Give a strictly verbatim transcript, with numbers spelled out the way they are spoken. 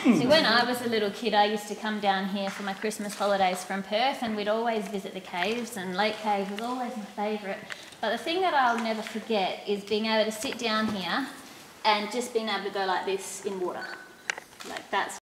See, when I was a little kid, I used to come down here for my Christmas holidays from Perth, and we'd always visit the caves, and Lake Cave was always my favourite. But the thing that I'll never forget is being able to sit down here and just being able to go like this in water. Like that's